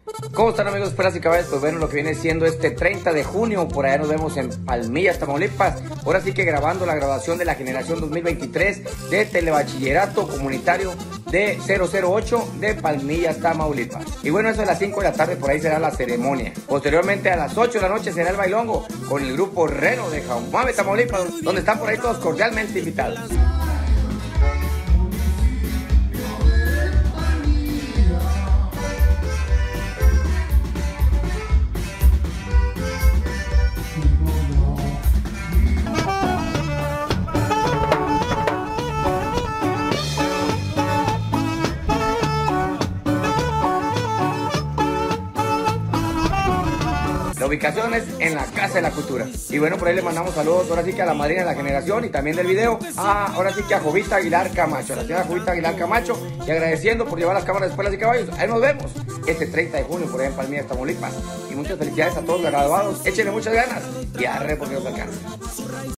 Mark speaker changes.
Speaker 1: ¿Cómo están, amigos? Esperas y caballos, pues bueno, lo que viene siendo este 30 de junio, por allá nos vemos en Palmillas, Tamaulipas. Ahora sí que grabando la graduación de la generación 2023 de Telebachillerato Comunitario de 008 de Palmillas, Tamaulipas. Y bueno, eso a las 5 de la tarde, por ahí será la ceremonia. Posteriormente a las 8 de la noche será el bailongo con el grupo Reno de Jaumabe, Tamaulipas, donde están por ahí todos cordialmente invitados. La ubicación es en la Casa de la Cultura. Y bueno, por ahí le mandamos saludos ahora sí que a la madrina de la generación y también del video. Ahora sí que a Jovita Aguilar Camacho, a la señora Jovita Aguilar Camacho, y agradeciendo por llevar las cámaras de Espuelas y Caballos. Ahí nos vemos este 30 de junio por ahí en Palmillas, Tamaulipas. Y muchas felicidades a todos los graduados. Échenle muchas ganas y arre porque nos alcanza.